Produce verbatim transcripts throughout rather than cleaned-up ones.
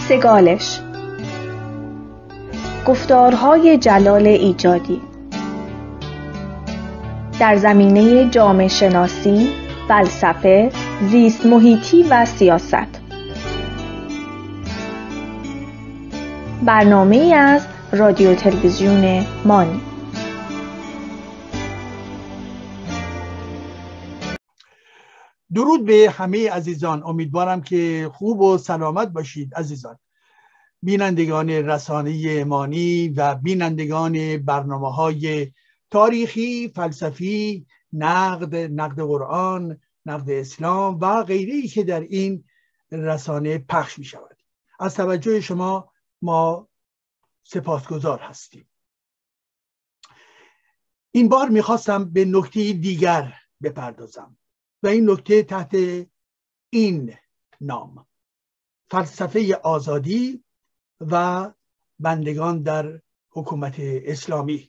سگالش، گفتارهای جلال ایجادی در زمینه جامعه شناسی، فلسفه، زیست محیطی و سیاست. برنامه‌ای از رادیو تلویزیون مانی. درود به همه عزیزان، امیدوارم که خوب و سلامت باشید. عزیزان بینندگان رسانه مانی و بینندگان برنامه‌های تاریخی، فلسفی، نقد، نقد قرآن، نقد اسلام و غیری که در این رسانه پخش می شود، از توجه شما ما سپاسگزار هستیم. این بار میخواستم به نکته دیگر بپردازم و این نکته تحت این نام: فلسفه آزادی و بندگان در حکومت اسلامی.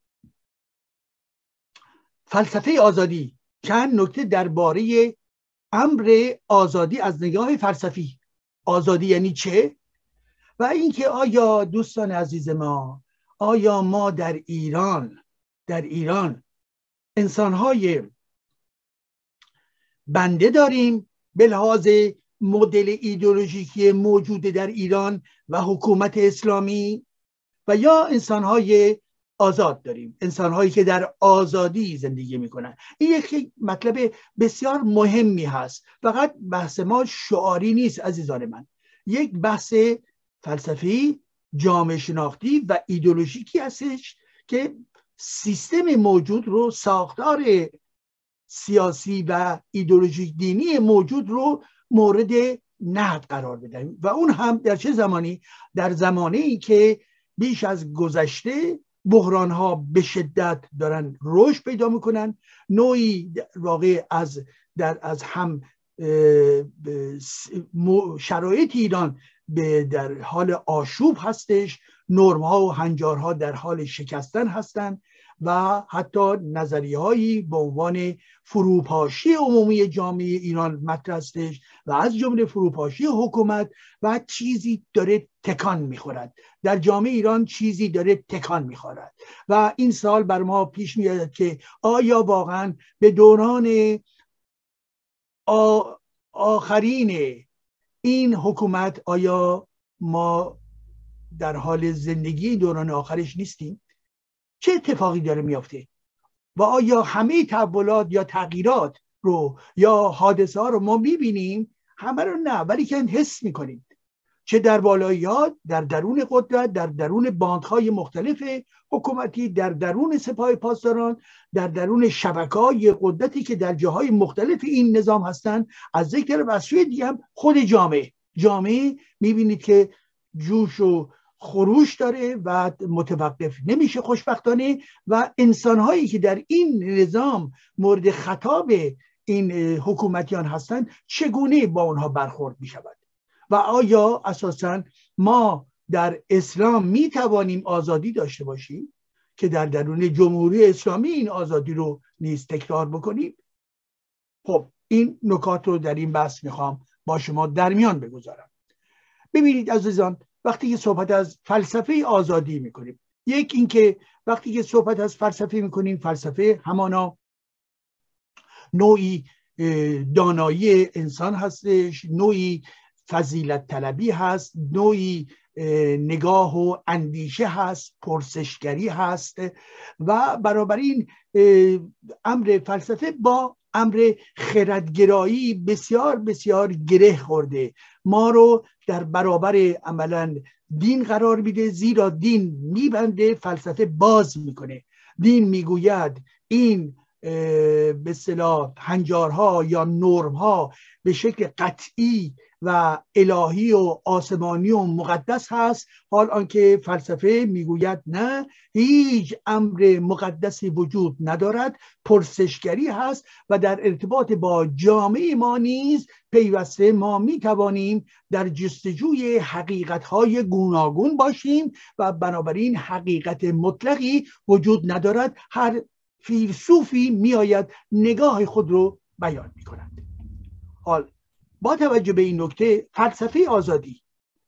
فلسفه آزادی، چند نکته درباره امر آزادی از نگاه فلسفی. آزادی یعنی چه؟ و اینکه آیا دوستان عزیز ما، آیا ما در ایران در ایران انسان‌های بنده داریم به لحاظ مدل ایدئولوژیکی موجود در ایران و حکومت اسلامی، و یا انسان‌های آزاد داریم، انسان‌هایی که در آزادی زندگی می‌کنن؟ این یک مطلب بسیار مهمی هست. فقط بحث ما شعاری نیست عزیزان من، یک بحث فلسفی، جامعه شناختی و ایدئولوژیکی هستش که سیستم موجود رو، ساختار سیاسی و ایدئولوژیک دینی موجود رو مورد نقد قرار بدهیم، و اون هم در چه زمانی؟ در زمانی که بیش از گذشته بحران ها به شدت دارن رشد پیدا میکنن، نوعی واقع از در از هم شرایط ایران به در حال آشوب هستش، نرم ها و هنجارها در حال شکستن هستند و حتی نظریه هایی به عنوان فروپاشی عمومی جامعه ایران مطرح هستش و از جمله فروپاشی حکومت، و چیزی داره تکان میخورد در جامعه ایران، چیزی داره تکان میخورد. و این سال بر ما پیش میاد که آیا واقعا به دوران آخرین این حکومت، آیا ما در حال زندگی دوران آخرش نیستیم؟ چه اتفاقی داره میافته؟ و آیا همه تحولات یا تغییرات رو یا حادثه ها رو ما میبینیم؟ همه رو نه، ولی که حس میکنیم، چه در بالاییات، در درون قدرت، در درون باندهای مختلف حکومتی، در درون سپاه پاسداران، در درون شبکه‌های قدرتی که در جاهای مختلف این نظام هستند. از یک طرف، از سوی دیگه هم خود جامعه جامعه میبینید که جوش و خروش داره و متوقف نمیشه خوشبختانه، و انسانهایی که در این نظام مورد خطاب این حکومتیان هستند چگونه با اونها برخورد میشود؟ و آیا اساساً ما در اسلام میتوانیم آزادی داشته باشیم که در درون جمهوری اسلامی این آزادی رو نیز تکرار بکنیم؟ خب این نکات رو در این بحث میخوام با شما در میان بگذارم. ببینید عزیزان، وقتی که صحبت از فلسفه آزادی میکنیم، یک اینکه وقتی که صحبت از فلسفه میکنیم، فلسفه همانا نوعی دانایی انسان هستش، نوعی فضیلت طلبی هست، نوعی نگاه و اندیشه هست، پرسشگری هست، و بنابراین امر فلسفه با امر خردگرایی بسیار بسیار گره خورده، ما رو در برابر عملا دین قرار میده، زیرا دین میبنده، فلسفه باز میکنه. دین میگوید این به اصطلاح هنجارها یا نرمها به شکل قطعی و الهی و آسمانی و مقدس هست، حال آنکه فلسفه میگوید نه، هیچ امر مقدسی وجود ندارد، پرسشگری هست و در ارتباط با جامعه ما نیز پیوسته ما میتوانیم در جستجوی حقیقت‌های گوناگون باشیم و بنابراین حقیقت مطلقی وجود ندارد. هر فیلسوفی میآید نگاه خود رو بیان میکند. حال با توجه به این نکته، فلسفه آزادی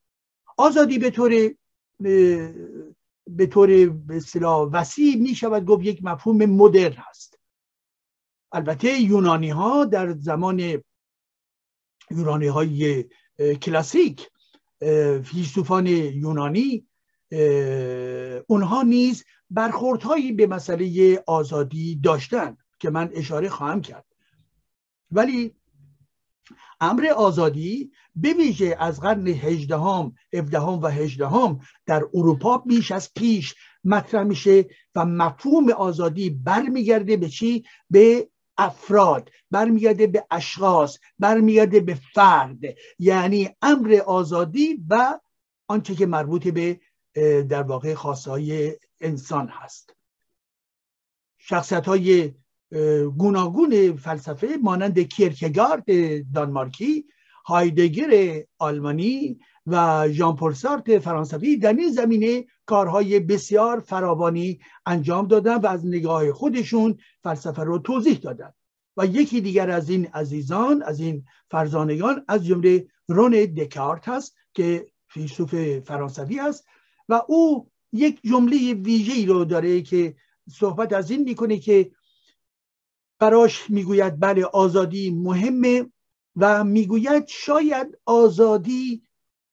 آزادی به طور به طور به اصطلاح وسیع می شود گفت یک مفهوم مدرن هست. البته یونانی ها در زمان یونانی های کلاسیک، فیلسوفان یونانی، اونها نیز برخوردهایی به مسئله آزادی داشتند که من اشاره خواهم کرد. ولی امر آزادی به ویژه از قرن هجدهم، هفدهم و هجدهم در اروپا بیش از پیش مطرح میشه و مفهوم آزادی برمیگرده به چی؟ به افراد، برمیگرده به اشخاص، برمیگرده به فرد. یعنی امر آزادی و آنچه که مربوط به در واقع خواستهای انسان هست. شخصیت های گوناگون فلسفه مانند کیرکگارد دانمارکی، هایدگر آلمانی و ژان پل سارتر فرانسوی در این زمینه کارهای بسیار فراوانی انجام دادن و از نگاه خودشون فلسفه رو توضیح دادن. و یکی دیگر از این عزیزان، از این فرزانگان، از جمله رون دکارت هست که فیلسوف فرانسوی است و او یک جمله ویژه‌ای رو داره که صحبت از این میکنه که براش میگوید بله آزادی مهمه و میگوید شاید آزادی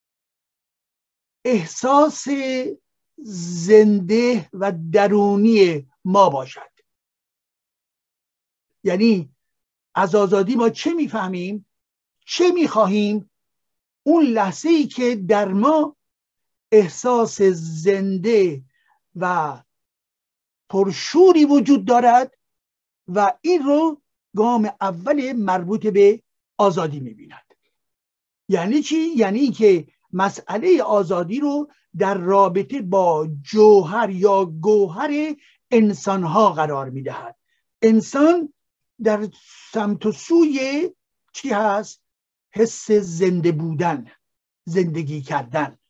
احساس زنده و درونی ما باشد. یعنی از آزادی ما چه میفهمیم، چه میخواهیم؟ اون لحظه ای که در ما احساس زنده و پرشوری وجود دارد و این رو گام اول مربوط به آزادی میبیند. یعنی چی؟ یعنی این که مسئله آزادی رو در رابطه با جوهر یا گوهر انسانها قرار میدهد. انسان در سمت و سوی چی هست؟ حس زنده بودن، زندگی کردن.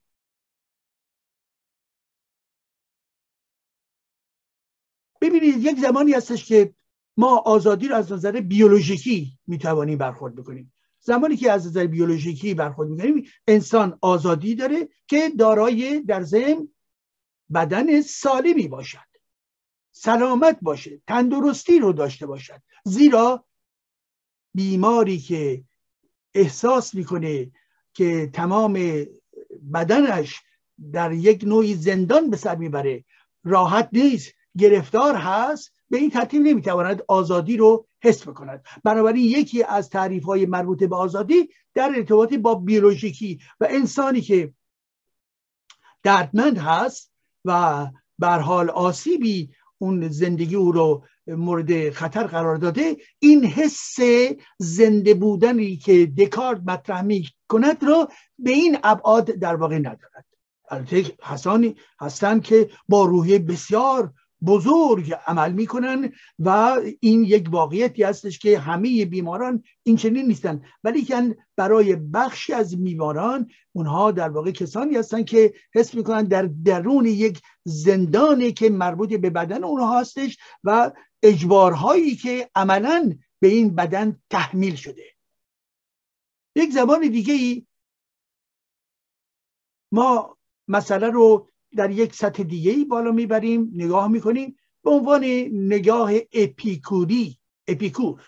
ببینید یک زمانی هستش که ما آزادی رو از نظر بیولوژیکی میتوانیم برخورد بکنیم. زمانی که از نظر بیولوژیکی برخورد میکنیم، انسان آزادی داره که دارای در ضمن بدن سالمی باشد، سلامت باشه، تندرستی رو داشته باشد. زیرا بیماری که احساس میکنه که تمام بدنش در یک نوعی زندان به سر میبره، راحت نیست، گرفتار هست، به این ترتیب نمیتواند آزادی رو حس بکند. بنابراین یکی از تعریف‌های مربوط به آزادی در ارتباط با بیولوژیکی و انسانی که دردمند هست و به هر حال آسیبی اون زندگی او رو مورد خطر قرار داده، این حس زنده بودنی که دکارت مطرح می کند رو به این ابعاد در واقع ندارد. البته کسانی هستند که با روحیه بسیار بزرگ عمل میکنن و این یک واقعیتی هستش که همه بیماران این چنین نیستن، ولی که برای بخشی از بیماران اونها در واقع کسانی هستن که حس میکنن در درون یک زندانی که مربوط به بدن اونها هستش و اجبارهایی که عملاً به این بدن تحمیل شده. یک زبان دیگه ای ما مسئله رو در یک سطح دیگه ای بالا میبریم، نگاه میکنیم به عنوان نگاه اپیکوری، اپیکور.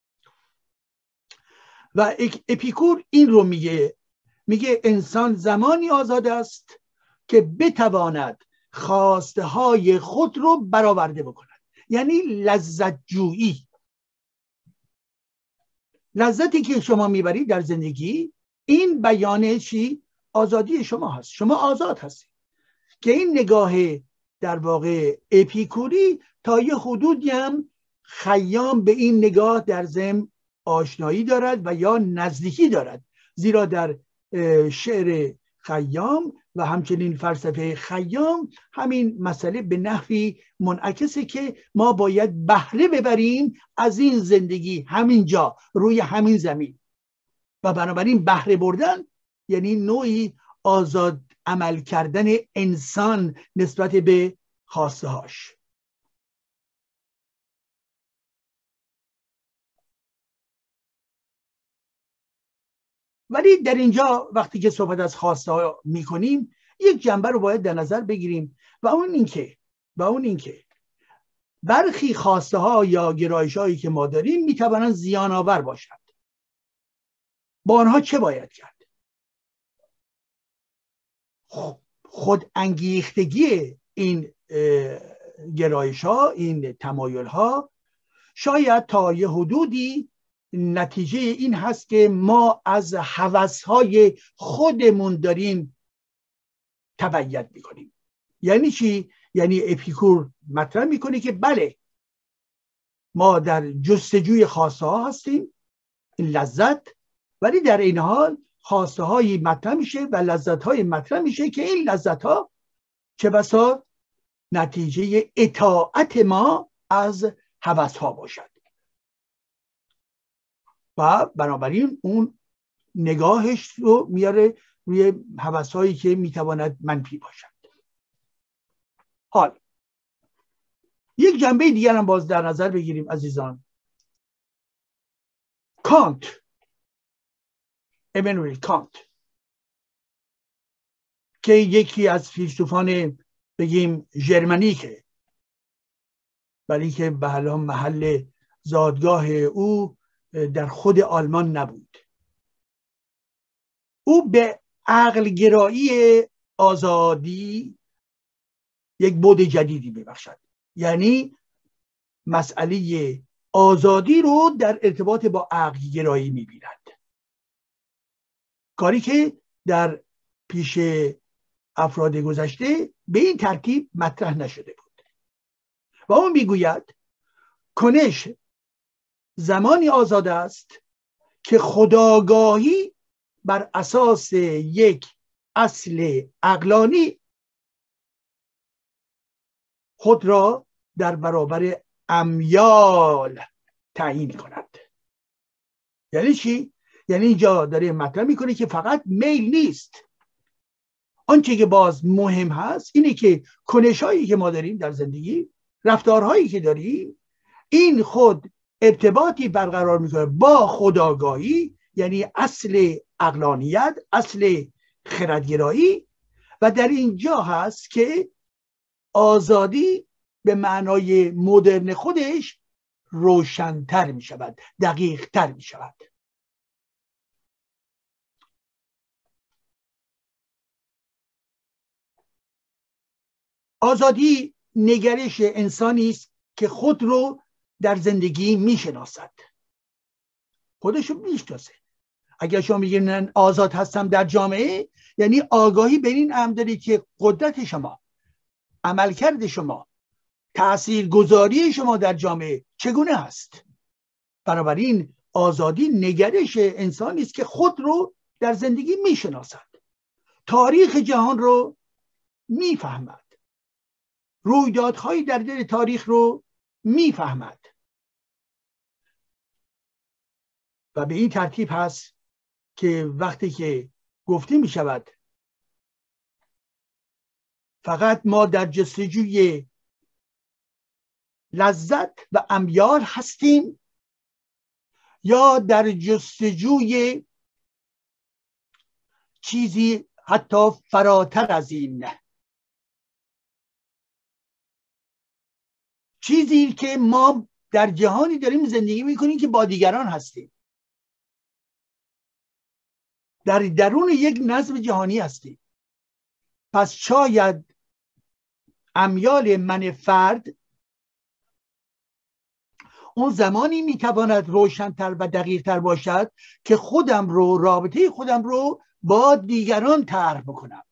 و اپیکور این رو میگه، میگه انسان زمانی آزاد است که بتواند خواسته های خود رو برآورده بکند. یعنی لذت جویی، لذتی که شما میبرید در زندگی، این بیانه چی؟ آزادی شما هست. شما آزاد هستید. که این نگاه در واقع اپیکوری تا یه حدودی هم خیام به این نگاه در ضمن آشنایی دارد و یا نزدیکی دارد. زیرا در شعر خیام و همچنین فلسفه خیام همین مسئله به نحوی منعکسه که ما باید بهره ببریم از این زندگی همینجا روی همین زمین و بنابراین بهره بردن یعنی نوعی آزاد عمل کردن انسان نسبت به خواسته هاش. ولی در اینجا وقتی که صحبت از خواسته ها میکنیم یک جنبه رو باید در نظر بگیریم و اون اینکه و اون اینکه برخی خواسته ها یا گرایش هایی که ما داریم میتوانند زیان آور باشند. با آنها چه باید کرد؟ خود انگیختگی این گرایش ها، این تمایل ها، شاید تا یه حدودی نتیجه این هست که ما از هوس های خودمون داریم تبعیت میکنیم. یعنی چی؟ یعنی اپیکور مطرح میکنه که بله ما در جستجوی خواسته ها هستیم، این لذت، ولی در این حال خواسته هایی مطرح میشه و لذت های مطرح میشه که این لذت ها چه بسا نتیجه اطاعت ما از هوس ها باشد و بنابراین اون نگاهش رو میاره روی هوس هایی که میتواند منفی باشد. حال یک جنبه دیگر هم باز در نظر بگیریم عزیزان. کانت، امانوئل کانت که یکی از فیلسوفان بگیم ژرمنیکه، ولی که به حال محل زادگاه او در خود آلمان نبود، او به عقل گرایی آزادی یک بعد جدیدی میبخشد. یعنی مسئله آزادی رو در ارتباط با عقل گرایی میبیند، کاری که در پیش افراد گذشته به این ترتیب مطرح نشده بود. و اون میگوید کنش زمانی آزاد است که خودآگاهی بر اساس یک اصل عقلانی خود را در برابر امیال تعیین کند. یعنی چی؟ یعنی اینجا داره مطرح میکنه که فقط میل نیست، آنچه که باز مهم هست اینه که کنش‌هایی که ما داریم در زندگی، رفتارهایی که داریم، این خود ارتباطی برقرار میکنه با خودآگاهی، یعنی اصل عقلانیت، اصل خردگرایی. و در اینجا هست که آزادی به معنای مدرن خودش روشن‌تر می شود، دقیق‌تر می شود. آزادی نگرش انسانی است که خود رو در زندگی میشناسد، خودش رو میشناسه. اگر شما میگین من آزاد هستم در جامعه، یعنی آگاهی به این امر دارید که قدرت شما، عملکرد شما، تاثیرگذاری شما در جامعه چگونه است. بنابراین آزادی نگرش انسانی است که خود رو در زندگی میشناسد، تاریخ جهان رو میفهمد، رویدادهایی در دل تاریخ رو میفهمد و به این ترتیب هست که وقتی که گفته می شود فقط ما در جستجوی لذت و امیال هستیم یا در جستجوی چیزی حتی فراتر از این، چیزی که ما در جهانی داریم زندگی میکنیم که با دیگران هستیم، در درون یک نظم جهانی هستیم. پس شاید امیال من فرد اون زمانی میتواند روشن‌تر و دقیق‌تر باشد که خودم رو، رابطه خودم رو با دیگران طرح بکنم.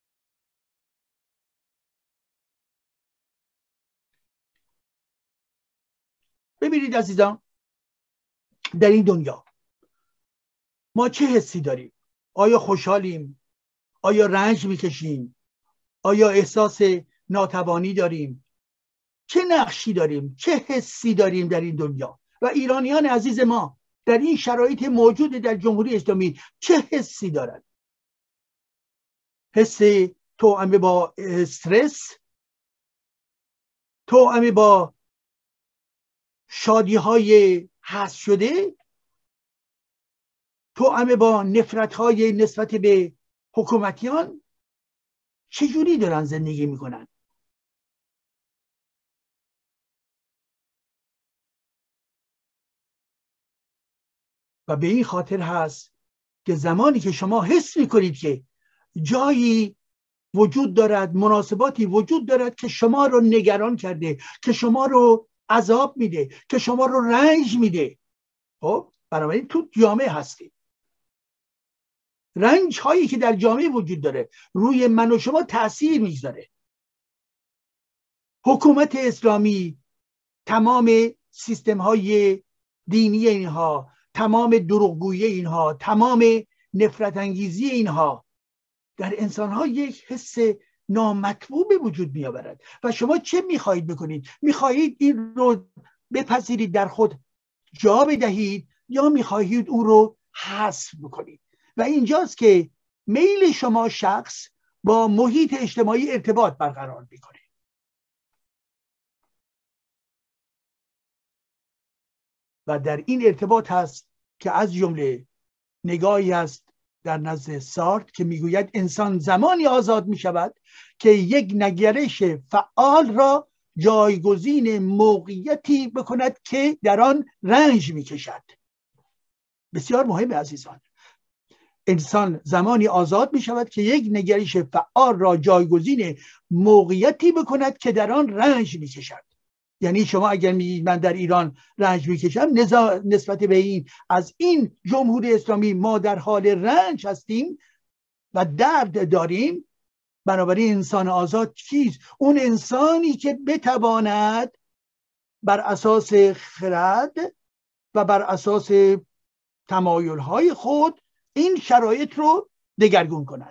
ببینید عزیزان، در این دنیا ما چه حسی داریم؟ آیا خوشحالیم؟ آیا رنج میکشیم؟ آیا احساس ناتوانی داریم؟ چه نقشی داریم؟ چه حسی داریم در این دنیا؟ و ایرانیان عزیز ما در این شرایط موجود در جمهوری اسلامی چه حسی دارند؟ حس توأم با استرس، توأم با شادی های حس شده، توأم با نفرت‌های نسبت به حکومتیان چجوری دارن زندگی میکنن؟ و به این خاطر هست که زمانی که شما حس میکنید که جایی وجود دارد، مناسباتی وجود دارد که شما رو نگران کرده، که شما رو عذاب میده، که شما رو رنج میده، خب بنابراین تو جامعه هستید. رنج هایی که در جامعه وجود داره روی من و شما تأثیر میذاره. حکومت اسلامی، تمام سیستم های دینی اینها، تمام دروغگویی اینها، تمام نفرت انگیزی اینها در انسان ها یک حس نامطبوع به وجود می آورد. و شما چه میخواهید بکنید؟ میخواهید این رو بپذیرید، در خود جا بدهید، یا میخواهید اون رو حذف بکنید؟ و اینجاست که میل شما شخص با محیط اجتماعی ارتباط برقرار میکنه. و در این ارتباط هست که از جمله نگاهی است در نزد سارتر که میگوید انسان زمانی آزاد می شود که یک نگرش فعال را جایگزین موقعیتی بکند که در آن رنج می کشد. بسیار مهم عزیزان، انسان زمانی آزاد می شود که یک نگرش فعال را جایگزین موقعیتی بکند که در آن رنج می کشد. یعنی شما اگر میگید من در ایران رنج میکشم، نسبت به این از این جمهوری اسلامی ما در حال رنج هستیم و درد داریم، بنابراین انسان آزاد کیست؟ اون انسانی که بتواند بر اساس خرد و بر اساس تمایلهای خود این شرایط رو دگرگون کند.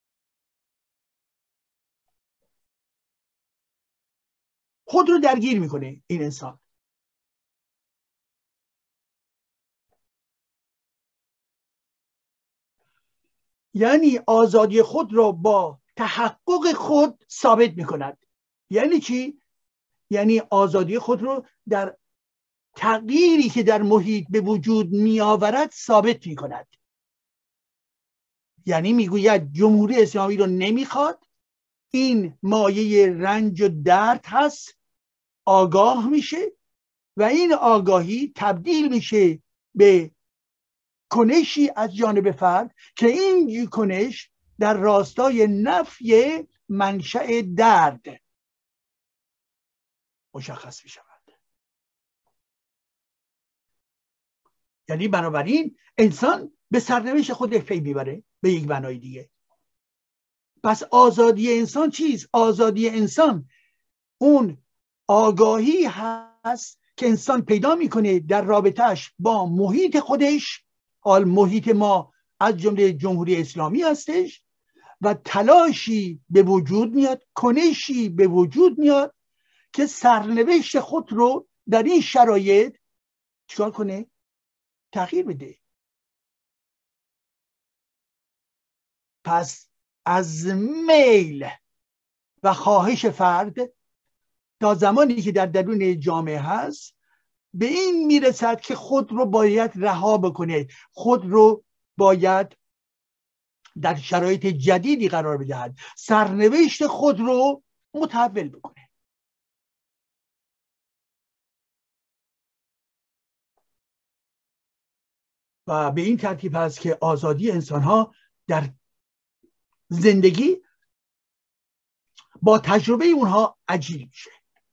خود رو درگیر میکنه این انسان. یعنی آزادی خود را با تحقق خود ثابت میکند. یعنی چی؟ یعنی آزادی خود رو در تغییری که در محیط به وجود میآورد ثابت میکند. یعنی میگوید جمهوری اسلامی رو نمیخواد، این مایه رنج و درد هست، آگاه میشه و این آگاهی تبدیل میشه به کنشی از جانب فرد که این کنش در راستای نفی منشأ درد مشخص میشود. یعنی بنابراین انسان به سرنوشت خودش پی میبره به یک معنای دیگه. پس آزادی انسان چیست؟ آزادی انسان اون آگاهی هست که انسان پیدا میکنه در رابطهش با محیط خودش، حال محیط ما از جمله جمهوری اسلامی هستش، و تلاشی به وجود میاد، کنشی به وجود میاد که سرنوشت خود رو در این شرایط چیکار کنه؟ تغییر بده. پس از میل و خواهش فرد تا زمانی که در درون جامعه هست به این میرسد که خود رو باید رها بکنه، خود رو باید در شرایط جدیدی قرار بدهد، سرنوشت خود رو متحول بکنه. و به این ترتیب هست که آزادی انسان ها در زندگی با تجربه اونها عجیب میشه.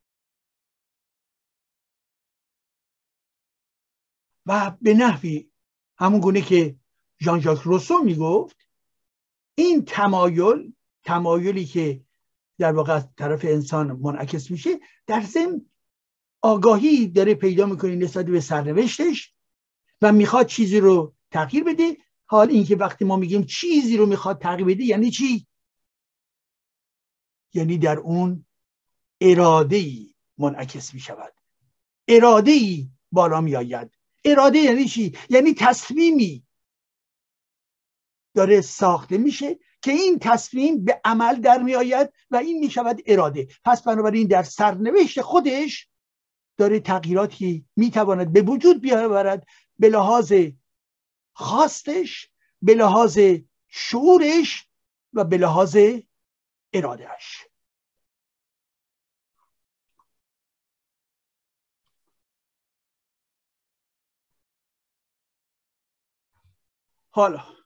و به نحوی همون گونه که ژان ژاک روسو میگفت، این تمایل، تمایلی که در واقع از طرف انسان منعکس میشه، در ضمن آگاهی داره پیدا میکنه نسبت به سرنوشتش و میخواد چیزی رو تغییر بده. حال اینکه وقتی ما میگیم چیزی رو میخواد تغییر بده یعنی چی؟ یعنی در اون اراده‌ای منعکس میشود، اراده‌ای بالا میآید. اراده یعنی چی؟ یعنی تصمیمی داره ساخته میشه که این تصمیم به عمل در می آید و این می شود اراده. پس بنابراین در سرنوشت خودش داره تغییراتی می تواند به وجود بیاورد به لحاظ خواستش، به لحاظ شعورش و به لحاظ ارادهش. حالا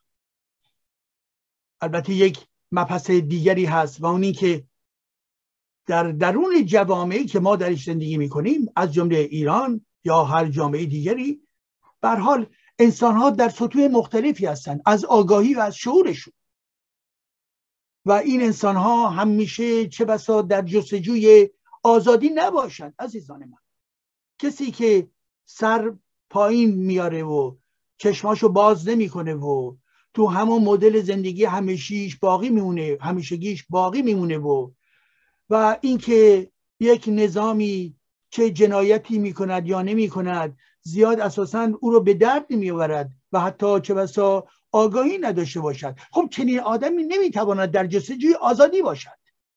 البته یک مبحث دیگری هست و اون این که در درون جوامعی که ما درش زندگی میکنیم، از جمله ایران یا هر جامعه دیگری، به هر حال انسان‌ها در سطوح مختلفی هستند از آگاهی و از شعورشون، و این انسان‌ها همیشه چه بسا در جستجوی آزادی نباشند. عزیزان من، کسی که سر پایین میاره و چشماشو باز نمیکنه و تو همون مدل زندگی همیشیش باقی میمونه، همیشگیش باقی میمونه و و اینکه یک نظامی چه جنایتی میکند یا نمیکند زیاد اساساً او رو به درد نمیآورد و حتی چه بسا آگاهی نداشته باشد، خب چنین آدمی نمیتواند در جستجوی آزادی باشد.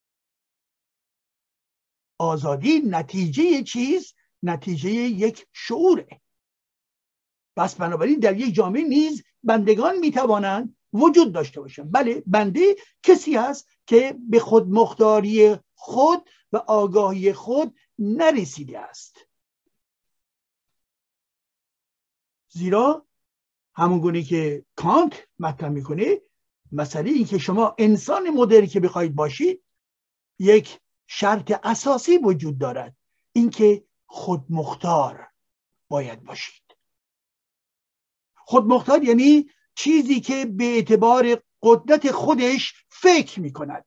آزادی نتیجه چیز؟ نتیجه یک شعوره. بس بنابراین در یک جامعه نیز بندگان میتوانند وجود داشته باشند. بله، بنده کسی هست که به خودمختاری خود و آگاهی خود نرسیده است، زیرا همون گونه که کانت مطرح میکنه، مسئله این که شما انسان مدرن که بخواید باشید، یک شرط اساسی وجود دارد، اینکه خودمختار باید باشید. خودمختار یعنی چیزی که به اعتبار قدرت خودش فکر میکند،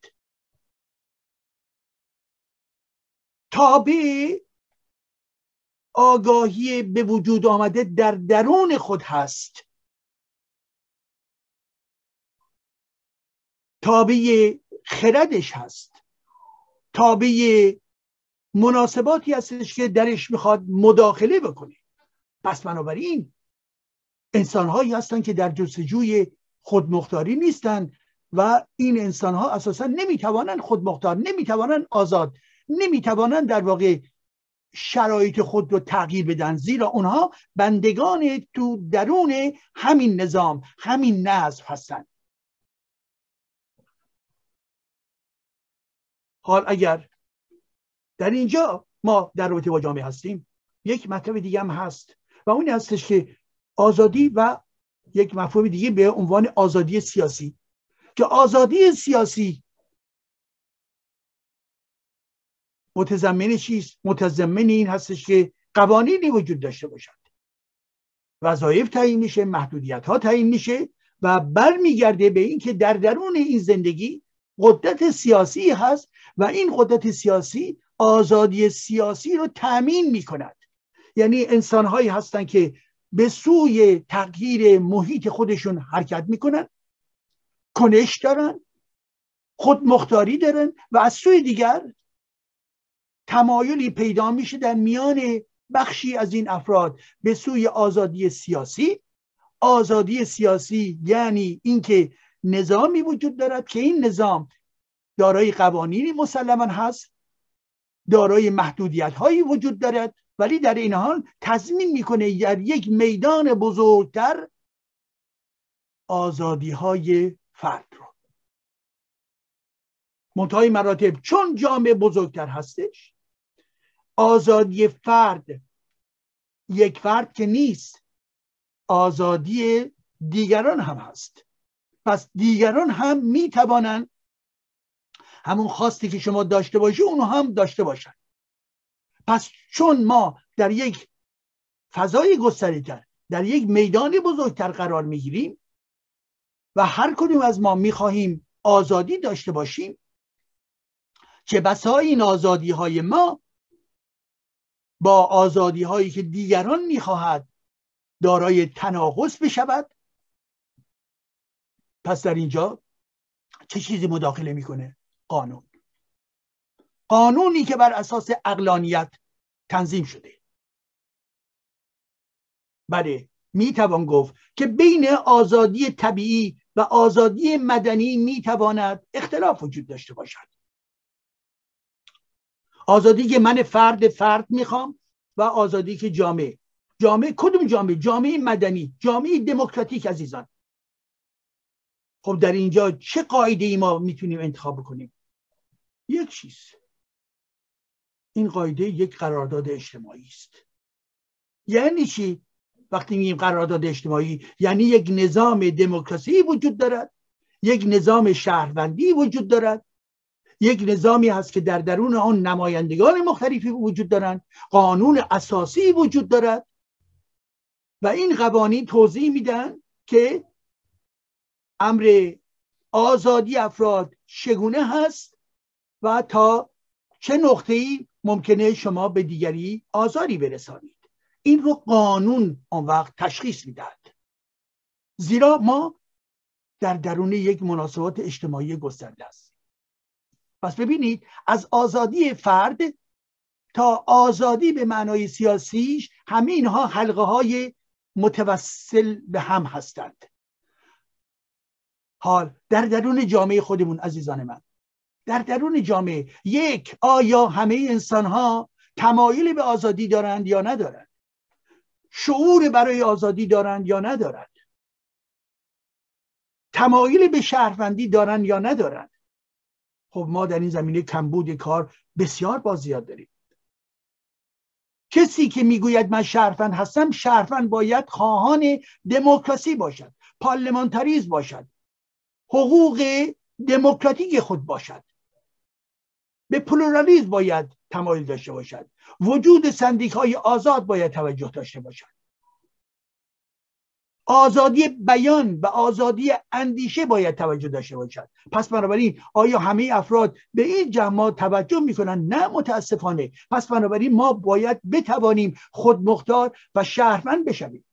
تابع آگاهی به وجود آمده در درون خود هست، تابع خردش هست، تابع مناسباتی هستش که درش میخواد مداخله بکنه. پس بنابراین انسان‌هایی هستند که در جستجوی خودمختاری نیستند و این انسان‌ها اساساً نمیتوانند خودمختار، نمیتوانند آزاد، نمیتوانند در واقع شرایط خود رو تغییر بدن، زیرا اونها بندگان تو درون همین نظام، همین نظم هستند. حال اگر در اینجا ما در رابطه با جامعه هستیم، یک مطلب دیگه هم هست و اون هستش که آزادی و یک مفهوم دیگه به عنوان آزادی سیاسی، که آزادی سیاسی متضمن چیست؟ متضمن این هستش که قوانینی وجود داشته باشد، وظایف تعیین میشه، محدودیت ها تعیین میشه و برمیگرده به این که در درون این زندگی قدرت سیاسی هست و این قدرت سیاسی آزادی سیاسی رو تأمین میکند. یعنی انسان هایی هستند که به سوی تغییر محیط خودشون حرکت میکنن، کنش دارن، خودمختاری دارن و از سوی دیگر تمایلی پیدا میشه در میان بخشی از این افراد به سوی آزادی سیاسی. آزادی سیاسی یعنی اینکه نظامی وجود دارد که این نظام دارای قوانینی مسلما هست، دارای محدودیت هایی وجود دارد، ولی در این حال تضمین میکنه در یک میدان بزرگتر آزادی های فرد رو. منتهای مراتب چون جامعه بزرگتر هستش، آزادی فرد یک فرد که نیست، آزادی دیگران هم هست. پس دیگران هم میتوانند همون خواستی که شما داشته باشی اونو هم داشته باشن. پس چون ما در یک فضای گسترده‌تر، در یک میدان بزرگتر قرار میگیریم و هر کدوم از ما میخواهیم آزادی داشته باشیم، چه بسا این آزادی های ما با آزادی هایی که دیگران میخواهد دارای تناقض بشود. پس در اینجا چه چیزی مداخله میکنه؟ قانون. قانونی که بر اساس عقلانیت تنظیم شده. بله، میتوان گفت که بین آزادی طبیعی و آزادی مدنی میتواند اختلاف وجود داشته باشد. آزادی که من فرد فرد میخوام و آزادی که جامعه. جامعه کدوم جامعه؟ جامعه مدنی، جامعه دموکراتیک عزیزان. خب در اینجا چه قاعده ای ما میتونیم انتخاب کنیم؟ یک چیز، این قاعده یک قرارداد اجتماعی است. یعنی چی؟ وقتی میگیم قرارداد اجتماعی یعنی یک نظام دموکراسی وجود دارد، یک نظام شهروندی وجود دارد، یک نظامی هست که در درون آن نمایندگان مختلفی وجود دارند، قانون اساسی وجود دارد و این قوانین توضیح میدن که امر آزادی افراد چگونه هست و تا چه نقطه‌ای ممکنه شما به دیگری آزاری برسانید. این رو قانون آن وقت تشخیص میدهد. زیرا ما در درون یک مناسبات اجتماعی گسترده است. پس ببینید از آزادی فرد تا آزادی به معنای سیاسیش همه اینها حلقه های متوسل به هم هستند. حال در درون جامعه خودمون عزیزان من، در درون جامعه یک، آیا همه انسان ها تمایل به آزادی دارند یا ندارند؟ شعور برای آزادی دارند یا ندارند؟ تمایل به شهروندی دارند یا ندارند؟ خب ما در این زمینه کمبود کار بسیار باز زیاد داریم. کسی که میگوید من شهروند هستم، شهروند باید خواهان دموکراسی باشد، پارلمانتاریسم باشد، حقوق دموکراتیک خود باشد، به پلورالیسم باید تمایل داشته باشد، وجود سندیکای آزاد باید توجه داشته باشد، آزادی بیان و آزادی اندیشه باید توجه داشته باشد. پس بنابراین آیا همه افراد به این جمع توجه میکنن؟ نه متاسفانه. پس بنابراین ما باید بتوانیم خودمختار و شهروند بشویم.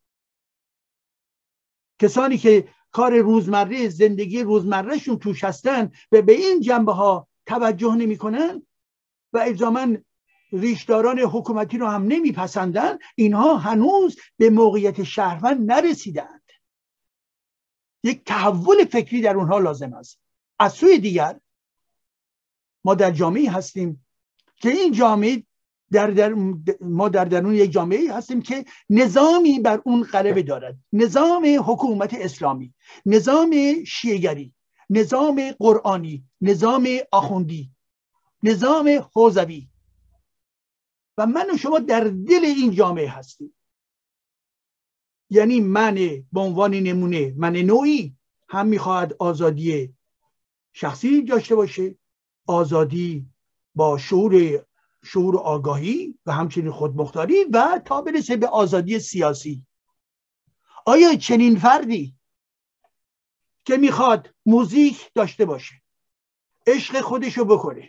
کسانی که کار روزمره زندگی روزمرهشون توش هستن و به این جنبه ها توجه نمی کنن و الزاماً ریشداران حکومتی رو هم نمیپسندن، اینها هنوز به موقعیت شهروند نرسیدند. یک تحول فکری در اونها لازم است. از سوی دیگر ما در جامعه هستیم که این جامعه در در ما در درون یک جامعه هستیم که نظامی بر اون غلبه دارد، نظام حکومت اسلامی، نظام شیعه‌گری، نظام قرآنی، نظام آخوندی، نظام حوزوی. و من و شما در دل این جامعه هستیم. یعنی من به عنوان نمونه، من نوعی هم میخواهد آزادی شخصی داشته باشه، آزادی با شعور شعور و آگاهی و همچنین خودمختاری و تا برسه به آزادی سیاسی. آیا چنین فردی که میخواد موزیک داشته باشه، عشق خودشو بکنه،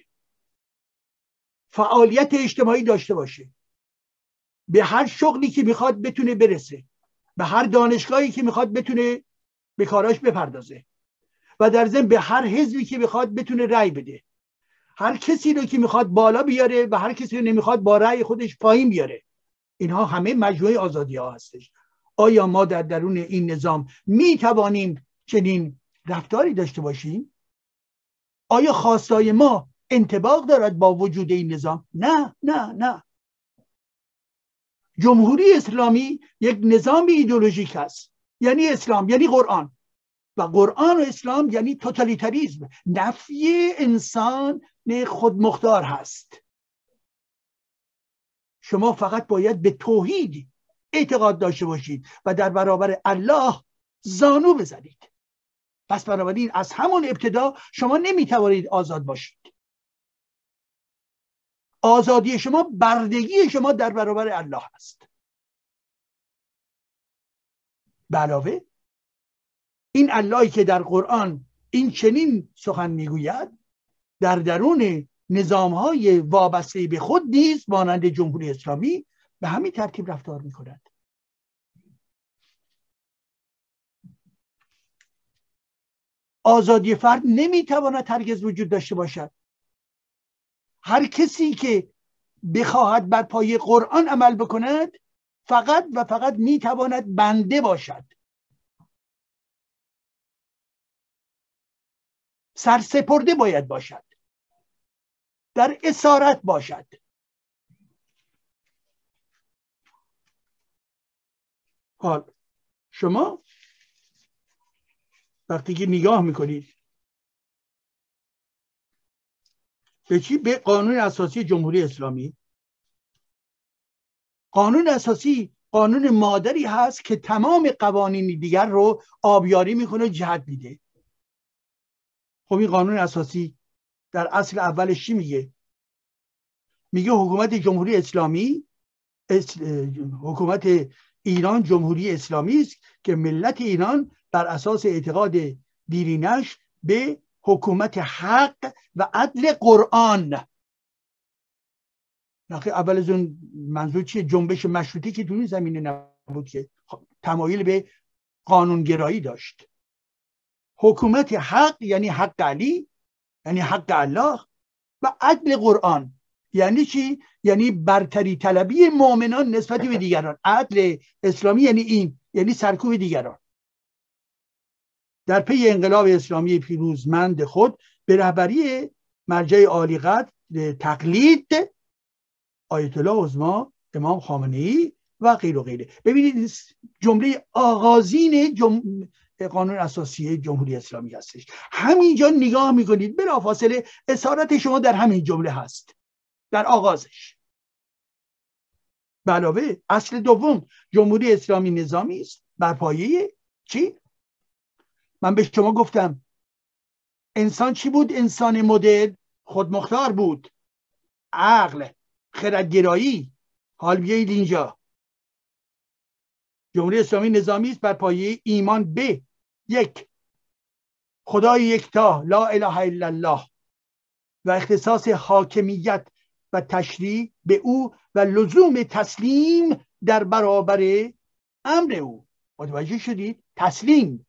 فعالیت اجتماعی داشته باشه، به هر شغلی که میخواد بتونه برسه، به هر دانشگاهی که میخواد بتونه به کاراش بپردازه و در ضمن به هر حزبی که میخواد بتونه رأی بده، هر کسی رو که میخواد بالا بیاره و هر کسی رو نمیخواد با رأی خودش پایین بیاره، اینها همه مجموعه آزادی ها هستش. آیا ما در درون این نظام میتوانیم چنین رفتاری داشته باشیم؟ آیا خواستای ما انطباق دارد با وجود این نظام؟ نه نه نه. جمهوری اسلامی یک نظام ایدئولوژیک است. یعنی اسلام یعنی قرآن، و قرآن و اسلام یعنی توتالیتاریسم، نفی انسان خودمختار هست. شما فقط باید به توحید اعتقاد داشته باشید و در برابر الله زانو بزنید. پس بنابراین از همون ابتدا شما نمیتوانید آزاد باشید. آزادی شما بردگی شما در برابر الله است. به علاوه این اللهی که در قرآن این چنین سخن میگوید، در درون نظام‌های وابسته به خود نیز مانند جمهوری اسلامی به همین ترتیب رفتار می‌کند. آزادی فرد نمیتواند هرگز وجود داشته باشد. هر کسی که بخواهد بر پای قرآن عمل بکند فقط و فقط میتواند بنده باشد، سرسپرده باید باشد، در اسارت باشد. حال شما وقتی که نگاه میکنید به چی؟ به قانون اساسی جمهوری اسلامی. قانون اساسی قانون مادری هست که تمام قوانین دیگر رو آبیاری میکنه و جهت میده. خب این قانون اساسی در اصل اولش چی میگه؟ میگه حکومت جمهوری اسلامی حکومت ایران جمهوری اسلامی است که ملت ایران بر اساس اعتقاد دیرینش به حکومت حق و عدل قرآن. اول از اون منظور چیه؟ جنبش مشروطه که تو این زمینه نبود که تمایل به قانونگرایی داشت. حکومت حق یعنی حق علی، یعنی حق الله، و عدل قرآن یعنی چی؟ یعنی برتری طلبی مؤمنان نسبت به دیگران. عدل اسلامی یعنی این، یعنی سرکوب دیگران. در پی انقلاب اسلامی پیروزمند خود به رهبری مرجع عالی قدر تقلید آیت الله عظمی امام خامنه‌ای و غیر و غیره. ببینید جمله آغازین جم... قانون اساسی جمهوری اسلامی هستش. همینجا نگاه میکنید بلافاصله اسارت شما در همین جمله هست، در آغازش. به علاوه اصل دوم جمهوری اسلامی نظامی است بر پایه چی؟ من به شما گفتم انسان چی بود؟ انسان مدرن خودمختار بود، عقل، خردگرایی. حال بیایید اینجا جمهوری اسلامی نظامی است بر پایه ایمان به یک خدای یکتا لا اله الا الله و اختصاص حاکمیت و تشریع به او و لزوم تسلیم در برابر امر او. متوجه شدید؟ تسلیم.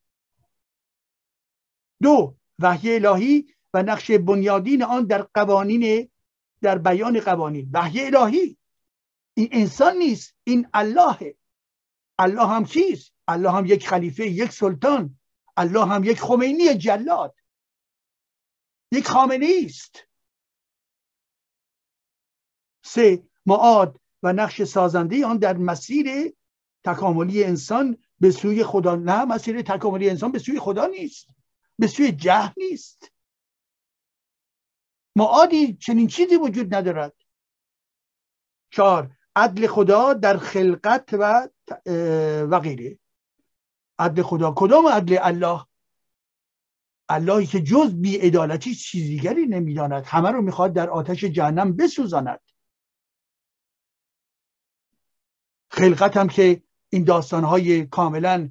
دو، وحی الهی و نقش بنیادین آن در قوانین، در بیان قوانین. وحی الهی این انسان نیست، این الله. الله هم چیست؟ الله هم یک خلیفه، یک سلطان. الله هم یک خمینی جلاد، یک خامنه‌ای است. سه، معاد و نقش سازنده آن در مسیر تکاملی انسان به سوی خدا. نه، مسیر تکاملی انسان به سوی خدا نیست، به سوی جهل نیست. معادی چنین چیزی وجود ندارد. چهار، عدل خدا در خلقت و و غیره. عدل خدا کدام عدل؟ الله. اللهی که جز بی‌عدالتی چیز دیگری نمیداند، همه رو میخواد در آتش جهنم بسوزاند. خلقت هم که این داستانهای کاملا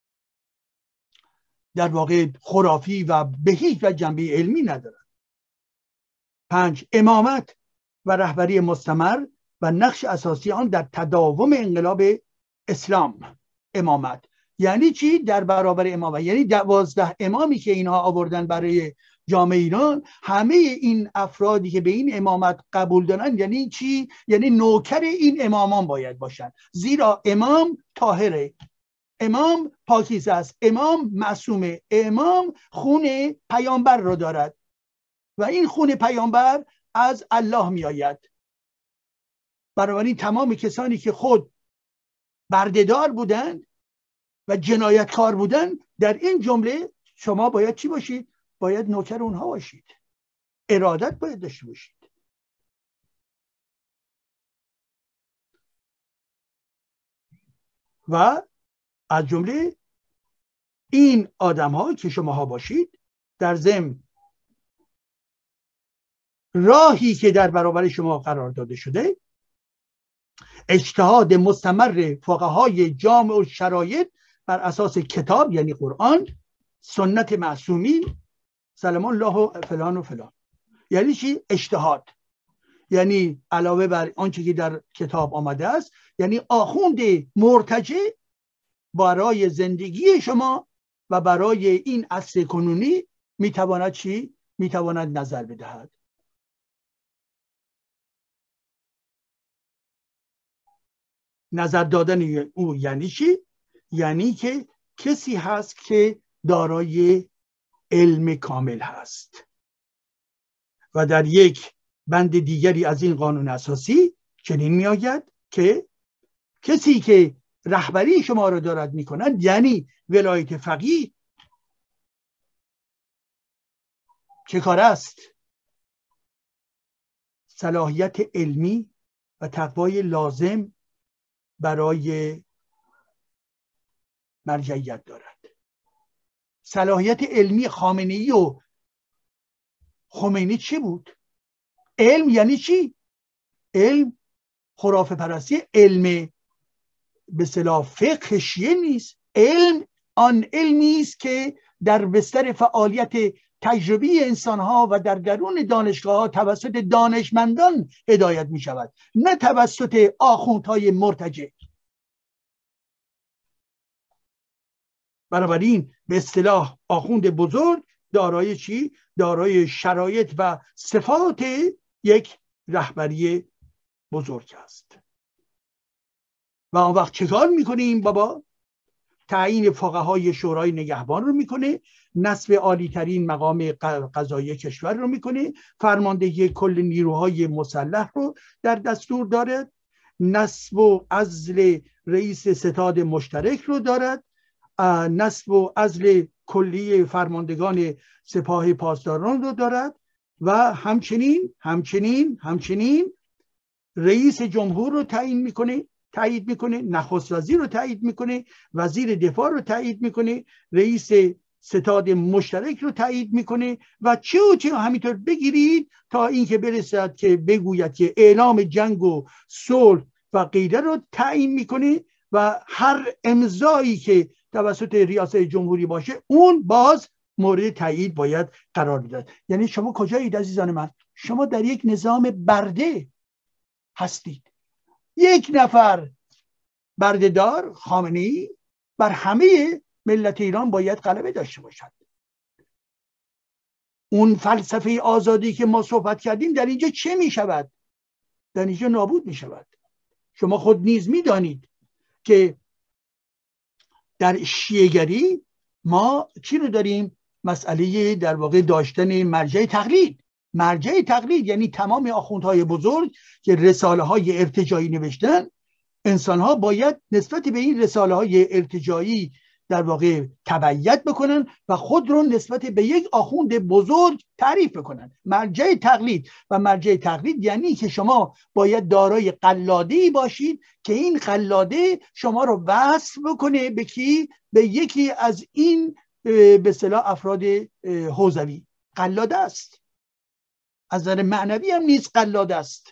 در واقع خرافی و به هیچ و جنبه علمی ندارد. پنج، امامت و رهبری مستمر و نقش اساسی آن در تداوم انقلاب اسلام. امامت یعنی چی؟ در برابر امامت یعنی دوازده امامی که اینها آوردن برای جامعه ایران، همه این افرادی که به این امامت قبول دارن یعنی چی؟ یعنی نوکر این امامان باید باشن، زیرا امام طاهره، امام پاکیزه است، امام معصومه، امام خون پیامبر رو دارد و این خون پیامبر از الله می آید. بنابراین تمام کسانی که خود بردهدار بودند و جنایتکار بودند، در این جمله شما باید چی باشید؟ باید نوکر اونها باشید، ارادت باید داشته باشید. و از جمله این آدم ها که شما ها باشید، در ضمن راهی که در برابر شما قرار داده شده، اجتهاد مستمر فقهای جامع و شرایط بر اساس کتاب یعنی قرآن، سنت معصومین سلام الله و فلان و فلان. یعنی چی؟ اجتهاد یعنی علاوه بر آنچه که در کتاب آمده است، یعنی آخوند مرتجع برای زندگی شما و برای این عصر کنونی میتواند چی؟ میتواند نظر بدهد. نظر دادن او یعنی چی؟ یعنی که کسی هست که دارای علم کامل هست. و در یک بند دیگری از این قانون اساسی چنین می آید که کسی که رهبری شما رو دارد میکنند، یعنی ولایت فقیه، چه کار است؟ صلاحیت علمی و تقوای لازم برای مرجعیت دارد. صلاحیت علمی خامنه‌ای و خمینی چی بود؟ علم یعنی چی؟ علم خرافه پرستی، علم به اصطلاح فقه شیعه نیست. علم آن علمی است که در بستر فعالیت تجربی انسانها و در درون دانشگاه‌ها توسط دانشمندان هدایت می شود، نه توسط آخوندهای مرتجع. بنابراین به اصطلاح آخوند بزرگ دارای چی؟ دارای شرایط و صفات یک رهبری بزرگ است. و آن وقت چکار میکنیم بابا؟ تعیین فقهای شورای نگهبان رو میکنه، نصب عالی ترین مقام قضایی کشور رو میکنه، فرماندهی کل نیروهای مسلح رو در دستور دارد، نصب و عزل رئیس ستاد مشترک رو دارد، نصب و عزل کلی فرماندگان سپاه پاسداران رو دارد و همچنین همچنین همچنین رئیس جمهور رو تعیین میکنه، تایید میکنه، نخست وزیر رو تایید میکنه، وزیر دفاع رو تایید میکنه، رئیس ستاد مشترک رو تایید میکنه و چه و چه همینطور بگیرید تا اینکه برسد که بگوید که اعلام جنگ و صلح و غیره رو تعیین میکنه و هر امضایی که توسط ریاست جمهوری باشه اون باز مورد تایید باید قرار بدهد. یعنی شما کجایید عزیزان من؟ شما در یک نظام برده هستید. یک نفر بردهدار، خامنه‌ای، بر همه ملت ایران باید غلبه داشته باشد. اون فلسفه آزادی که ما صحبت کردیم در اینجا چه می شود؟ در اینجا نابود می شود. شما خود نیز می دانید که در شیعه‌گری ما چی رو داریم؟ مسئله در واقع داشتن مرجع تقلید. مرجع تقلید یعنی تمام آخوندهای بزرگ که رساله های ارتجاعی نوشتن، انسان ها باید نسبت به این رساله های ارتجاعی در واقع تبعیت بکنن و خود رو نسبت به یک آخوند بزرگ تعریف بکنن. مرجع تقلید و مرجع تقلید یعنی که شما باید دارای قلاده‌ای باشید که این قلاده شما رو وصل بکنه به کی؟ به یکی از این به اصطلاح افراد حوزوی. قلاده است، از نظر معنوی هم نیست، قلاده است.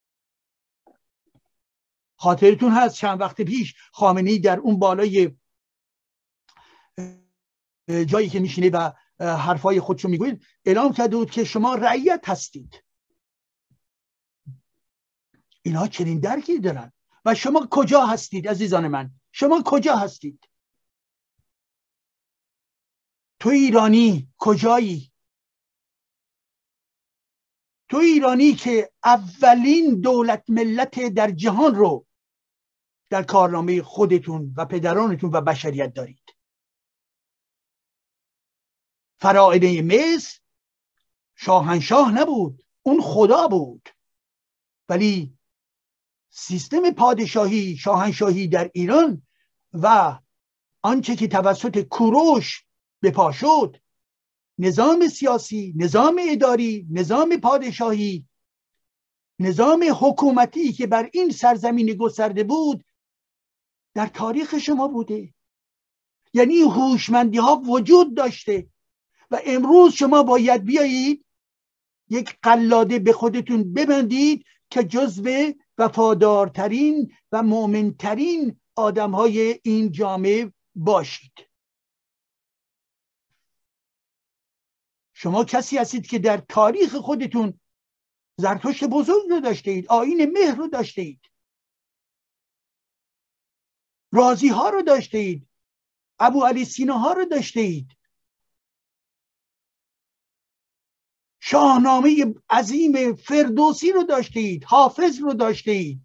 خاطرتون هست چند وقت پیش خامنه‌ای در اون بالای جایی که میشینه و حرفای خودشو میگوید اعلام کرده بود که شما رعیت هستید. اینها چنین درکی دارن. و شما کجا هستید عزیزان من؟ شما کجا هستید؟ تو ایرانی کجایی؟ تو ایرانی که اولین دولت ملت در جهان رو در کارنامه خودتون و پدرانتون و بشریت دارید. فراعنه مصر شاهنشاه نبود، اون خدا بود. ولی سیستم پادشاهی شاهنشاهی در ایران و آنچه که توسط کوروش به پا شد، نظام سیاسی، نظام اداری، نظام پادشاهی، نظام حکومتی که بر این سرزمین گسترده بود در تاریخ شما بوده. یعنی هوشمندی ها وجود داشته و امروز شما باید بیایید یک قلاده به خودتون ببندید که جزو وفادارترین و مؤمنترین آدم های این جامعه باشید. شما کسی هستید که در تاریخ خودتون زرتشت بزرگ رو داشته اید، آیین مهر رو داشته اید، رازی ها رو داشته اید، ابو علی سینا ها رو داشته اید، شاهنامه عظیم فردوسی رو داشته اید، حافظ رو داشته اید.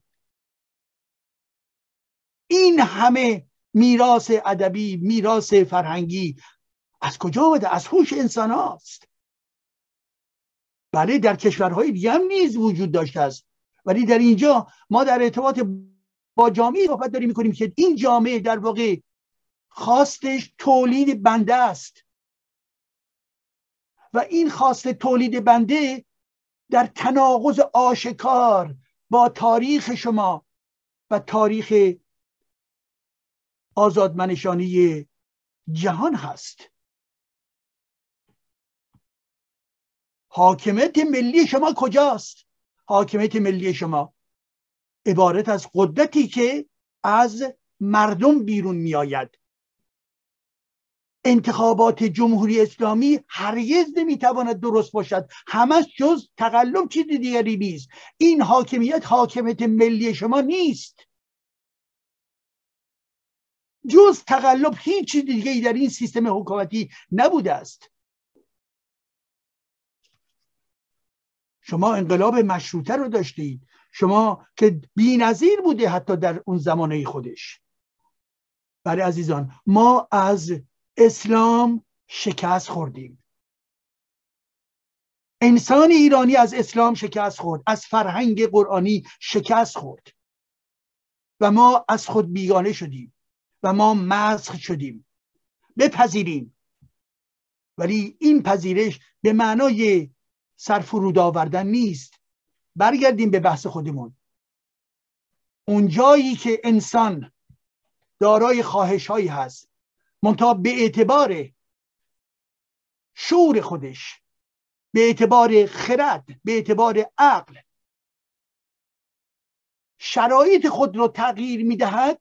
این همه میراث ادبی، میراث فرهنگی از کجا آمده؟ از هوش انسان هاست. بله در کشورهای دیگه هم نیز وجود داشته است، ولی در اینجا ما در ارتباط با جامعه صحبت داریم میکنیم که این جامعه در واقع خواستش تولید بنده است و این خواست تولید بنده در تناقض آشکار با تاریخ شما و تاریخ آزادمنشانی جهان هست. حاکمیت ملی شما کجاست؟ حاکمیت ملی شما عبارت از قدرتی که از مردم بیرون می آید. انتخابات جمهوری اسلامی هرگز نمیتواند درست باشد، همش جز تقلب چیز دیگری نیست. این حاکمیت حاکمیت ملی شما نیست، جز تقلب هیچ چیز دیگری در این سیستم حکومتی نبوده است. شما انقلاب مشروطه رو داشتید، شما که بی‌نظیر بوده حتی در اون زمانه خودش. برای عزیزان، ما از اسلام شکست خوردیم. انسان ایرانی از اسلام شکست خورد، از فرهنگ قرآنی شکست خورد و ما از خود بیگانه شدیم و ما مسخ شدیم. بپذیریم، ولی این پذیرش به معنای سرفرود آوردن نیست. برگردیم به بحث خودمون. اون جایی که انسان دارای خواهش هایی هست، منتها به اعتبار شعور خودش، به اعتبار خرد، به اعتبار عقل شرایط خود رو تغییر میدهد،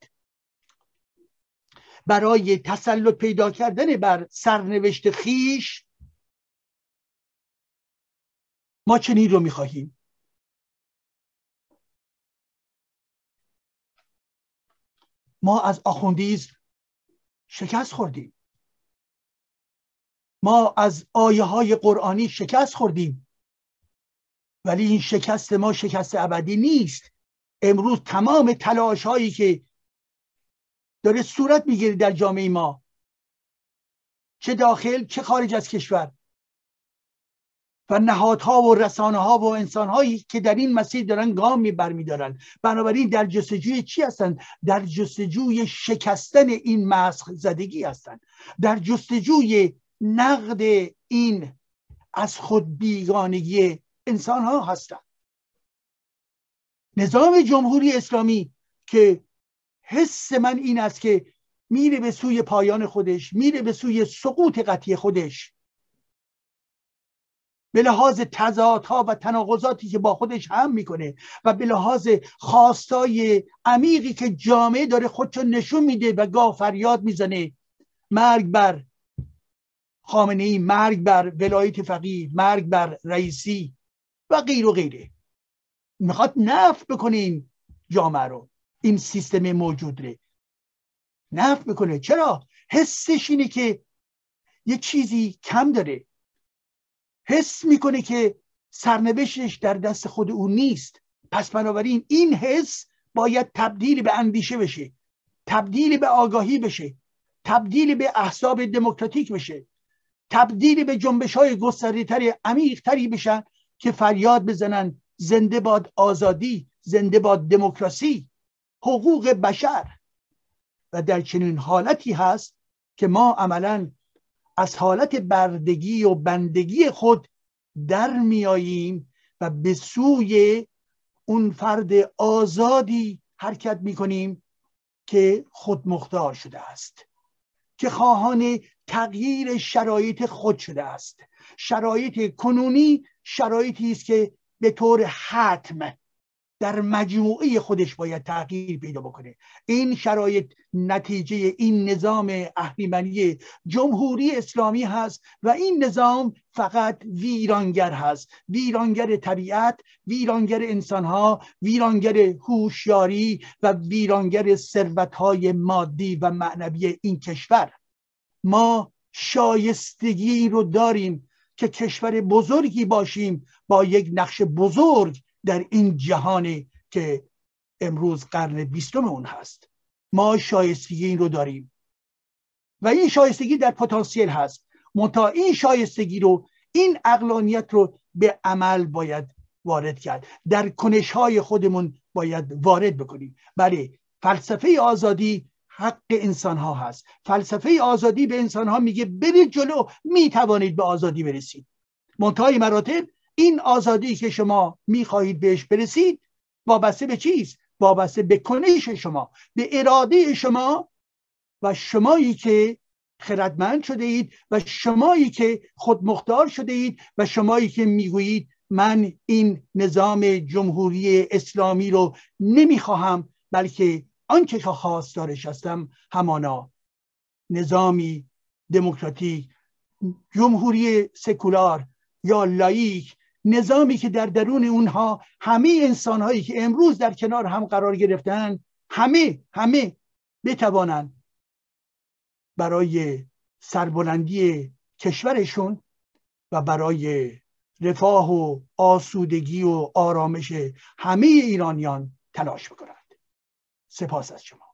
برای تسلط پیدا کردن بر سرنوشت خیش ما چنین رو میخواهیم. ما از آخوندیسم شکست خوردیم، ما از آیه های قرآنی شکست خوردیم، ولی این شکست ما شکست ابدی نیست. امروز تمام تلاش هایی که داره صورت میگیره در جامعه ما، چه داخل چه خارج از کشور، و نهادها و رسانه ها و انسان هایی که در این مسیر دارن گام برمیدارن، بنابراین در جستجوی چی هستن؟ در جستجوی شکستن این مسخ زدگی هستن، در جستجوی نقد این از خود بیگانگی انسان ها هستن. نظام جمهوری اسلامی که حس من این است که میره به سوی پایان خودش، میره به سوی سقوط قطعی خودش، به لحاظ تضادها و تناقضاتی که با خودش هم میکنه و به لحاظ خواستای عمیقی که جامعه داره خودشو نشون میده و گاه فریاد میزنه مرگ بر خامنه‌ای، مرگ بر ولایت فقیه، مرگ بر رئیسی و غیر و غیره. میخواد نفی بکنه این جامعه رو، این سیستم موجود رو نفی بکنه. چرا؟ حسش اینه که یه چیزی کم داره، حس میکنه که سرنوشتش در دست خود او نیست. پس بنابراین این حس باید تبدیل به اندیشه بشه، تبدیل به آگاهی بشه، تبدیل به احزاب دموکراتیک بشه، تبدیل به جنبش های گسترده‌تر عمیق‌تری بشن که فریاد بزنن زنده باد آزادی، زنده باد دموکراسی، حقوق بشر. و در چنین حالتی هست که ما عملاً از حالت بردگی و بندگی خود در میاییم و به سوی اون فرد آزادی حرکت میکنیم که خود مختار شده است، که خواهان تغییر شرایط خود شده است. شرایط کنونی شرایطی است که به طور حتم در مجموعه خودش باید تغییر پیدا بکنه. این شرایط نتیجه این نظام اهریمنی جمهوری اسلامی هست و این نظام فقط ویرانگر هست، ویرانگر طبیعت، ویرانگر انسانها، ویرانگر هوشیاری و ویرانگر ثروت‌های مادی و معنوی این کشور. ما شایستگی رو داریم که کشور بزرگی باشیم با یک نقش بزرگ در این جهانی که امروز قرن بیستم اون هست. ما شایستگی این رو داریم و این شایستگی در پتانسیل هست، منتها این شایستگی رو، این عقلانیت رو به عمل باید وارد کرد، در کنش‌های خودمون باید وارد بکنیم. بله، فلسفه آزادی حق انسان ها هست. فلسفه آزادی به انسان ها میگه برید جلو، میتوانید به آزادی برسید. منتهای مراتب این آزادی که شما میخواهید بهش برسید وابسته به چیست؟ وابسته به کنش شما، به اراده شما و شمایی که خردمند شده اید و شمایی که خودمختار شده اید و شمایی که میگویید من این نظام جمهوری اسلامی رو نمیخواهم، بلکه آنچه که خواستارش هستم همانا نظامی دموکراتیک، جمهوری سکولار یا لاییک، نظامی که در درون اونها همه انسانهایی که امروز در کنار هم قرار گرفتن همه همه بتوانند برای سربلندی کشورشون و برای رفاه و آسودگی و آرامش همه ایرانیان تلاش بکنند. سپاس از شما.